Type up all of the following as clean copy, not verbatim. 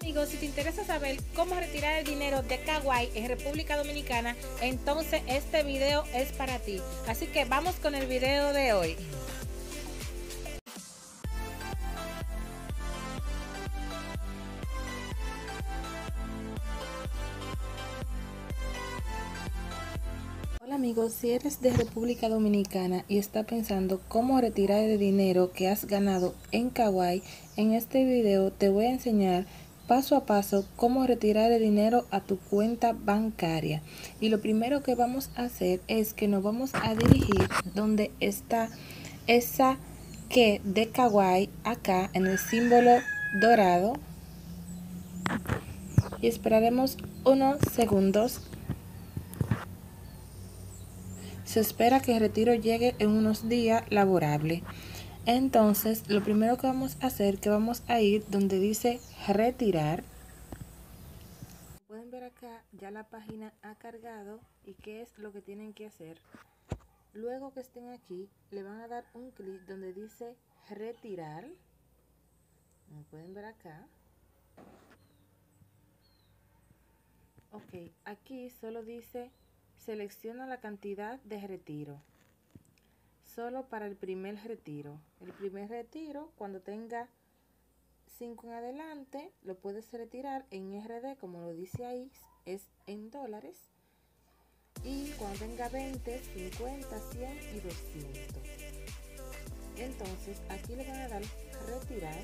Amigos, si te interesa saber cómo retirar el dinero de Kawaii en República Dominicana, entonces este video es para ti. Así que vamos con el video de hoy. Hola amigos, si eres de República Dominicana y estás pensando cómo retirar el dinero que has ganado en Kawaii, en este video te voy a enseñar paso a paso cómo retirar el dinero a tu cuenta bancaria. Y lo primero que vamos a hacer es que nos vamos a dirigir donde está esa que de Kawaii acá en el símbolo dorado y esperaremos unos segundos. Se espera que el retiro llegue en unos días laborables. Entonces, lo primero que vamos a hacer, que vamos a ir donde dice retirar. Pueden ver acá, ya la página ha cargado y qué es lo que tienen que hacer. Luego que estén aquí, le van a dar un clic donde dice retirar. Como pueden ver acá. Ok, aquí solo dice selecciona la cantidad de retiro. Solo para el primer retiro. El primer retiro, cuando tenga 5 en adelante, lo puedes retirar en RD, como lo dice ahí, es en dólares. Y cuando tenga 20, 50, 100 y 200. Entonces, aquí le van a dar retirar.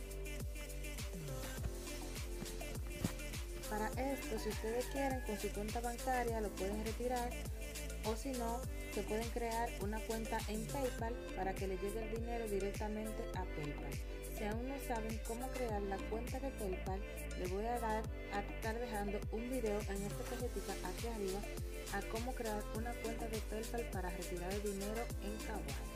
Para esto, si ustedes quieren, con su cuenta bancaria lo pueden retirar. O si no, se pueden crear una cuenta en PayPal para que le llegue el dinero directamente a PayPal. Si aún no saben cómo crear la cuenta de PayPal, les voy a estar dejando un video en esta cajetita aquí arriba a cómo crear una cuenta de PayPal para retirar el dinero en Kawaii.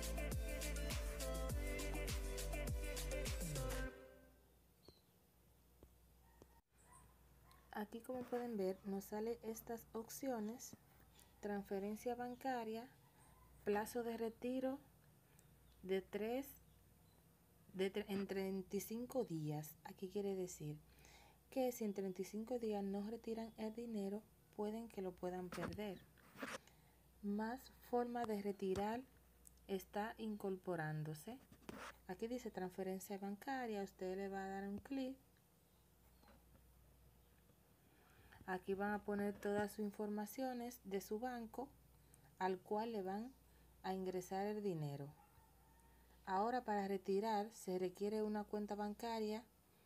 Aquí, como pueden ver, nos sale estas opciones: transferencia bancaria, plazo de retiro de 3 en 35 días. Aquí quiere decir que si en 35 días no retiran el dinero, pueden que lo puedan perder. Más forma de retirar está incorporándose. Aquí dice transferencia bancaria, usted le va a dar un clic. Aquí van a poner todas sus informaciones de su banco al cual le van a ingresar el dinero. Ahora, para retirar se requiere una cuenta bancaria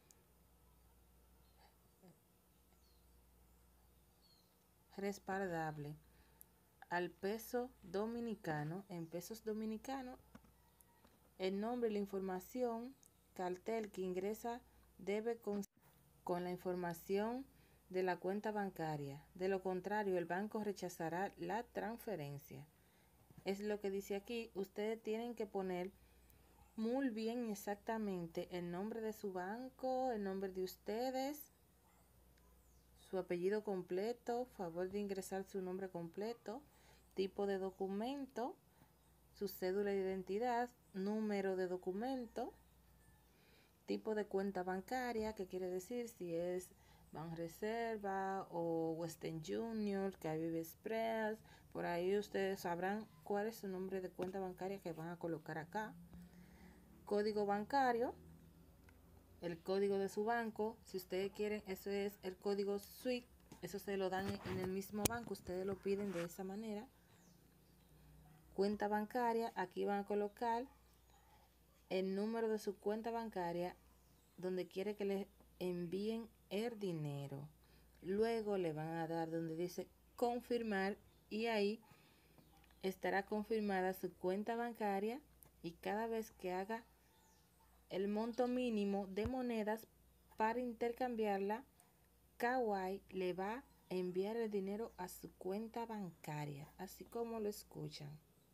respaldable al peso dominicano, en pesos dominicanos. El nombre y la información, cartel que ingresa debe con la información de la cuenta bancaria. De lo contrario, el banco rechazará la transferencia. Es lo que dice aquí. Ustedes tienen que poner muy bien exactamente el nombre de su banco, el nombre de ustedes, su apellido completo, favor de ingresar su nombre completo, tipo de documento, su cédula de identidad, número de documento, tipo de cuenta bancaria, que quiere decir si es Banreserva o Western Junior, Caribe Express. Por ahí ustedes sabrán cuál es su nombre de cuenta bancaria que van a colocar acá. Código bancario, el código de su banco. Si ustedes quieren, eso es el código SWIFT. Eso se lo dan en el mismo banco, ustedes lo piden de esa manera. Cuenta bancaria, aquí van a colocar el número de su cuenta bancaria donde quiere que les envíen el dinero. Luego le van a dar donde dice confirmar y ahí estará confirmada su cuenta bancaria, y cada vez que haga el monto mínimo de monedas para intercambiarla, Kawaii le va a enviar el dinero a su cuenta bancaria, así como lo escuchan.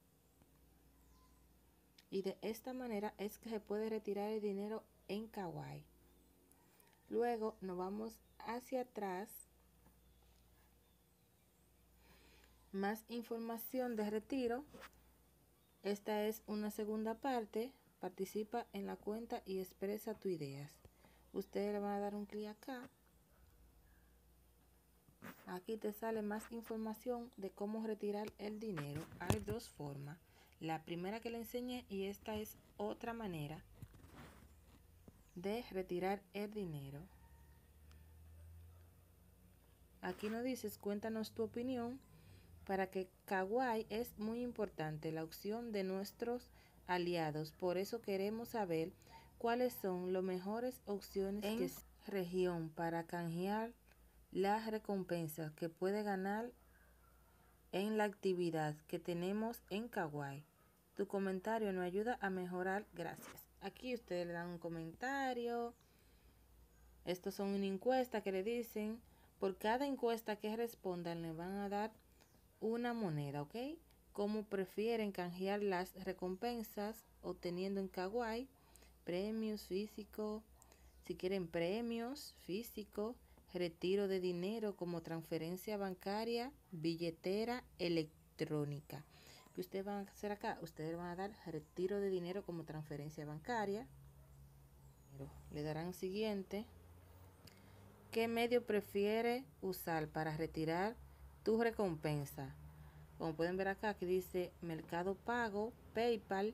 Y de esta manera es que se puede retirar el dinero en Kawaii. Luego nos vamos hacia atrás. Más información de retiro. Esta es una segunda parte. Participa en la cuenta y expresa tus ideas. ustedes le van a dar un clic acá. Aquí te sale más información de cómo retirar el dinero. Hay dos formas. La primera que le enseñé y esta es otra manera de retirar el dinero. Aquí nos dices, cuéntanos tu opinión. Para que Kawaii es muy importante la opción de nuestros aliados. Por eso queremos saber cuáles son las mejores opciones en región para canjear las recompensas que puede ganar en la actividad que tenemos en Kawaii. Tu comentario nos ayuda a mejorar, gracias. Aquí ustedes le dan un comentario. Estos son una encuesta que le dicen, por cada encuesta que respondan le van a dar una moneda, ¿ok? Como prefieren canjear las recompensas obteniendo en Kawaii, premios físicos, si quieren premios físicos, retiro de dinero como transferencia bancaria, billetera electrónica. ¿Qué ustedes van a hacer acá? Ustedes van a dar retiro de dinero como transferencia bancaria. Le darán siguiente. ¿Qué medio prefiere usar para retirar tu recompensa? Como pueden ver acá, aquí dice Mercado Pago, PayPal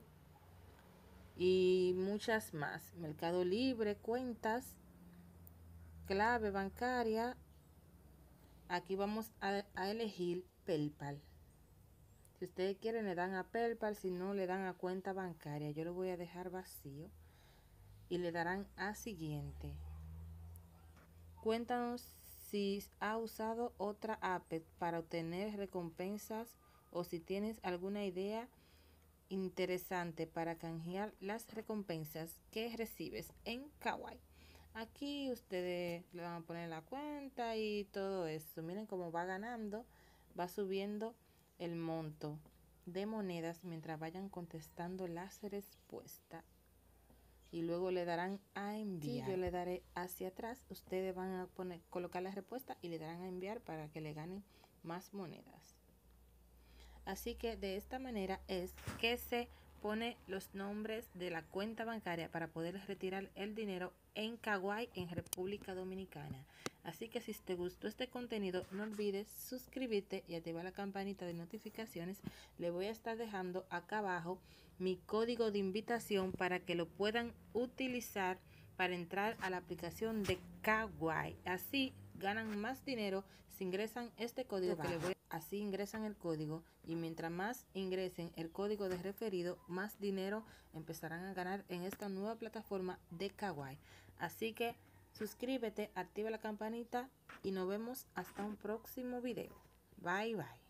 y muchas más. Mercado Libre, cuentas, clave bancaria. Aquí vamos a elegir PayPal. Si ustedes quieren le dan a PayPal, si no le dan a cuenta bancaria. Yo lo voy a dejar vacío y le darán a siguiente. Cuéntanos si has usado otra app para obtener recompensas o si tienes alguna idea interesante para canjear las recompensas que recibes en Kawaii. Aquí ustedes le van a poner la cuenta y todo eso. Miren cómo va ganando, va subiendo el monto de monedas mientras vayan contestando las respuestas. Y luego le darán a enviar. Sí, yo le daré hacia atrás. Ustedes van a colocar la respuesta y le darán a enviar para que le ganen más monedas. Así que de esta manera es que se pone los nombres de la cuenta bancaria para poder retirar el dinero en Kawaii en República Dominicana. Así que si te gustó este contenido, no olvides suscribirte y activar la campanita de notificaciones. Le voy a estar dejando acá abajo mi código de invitación para que lo puedan utilizar para entrar a la aplicación de Kawaii. Así ganan más dinero si ingresan este código que le voy a... Así ingresan el código y mientras más ingresen el código de referido, más dinero empezarán a ganar en esta nueva plataforma de Kawaii. Así que suscríbete, activa la campanita y nos vemos hasta un próximo video. Bye bye.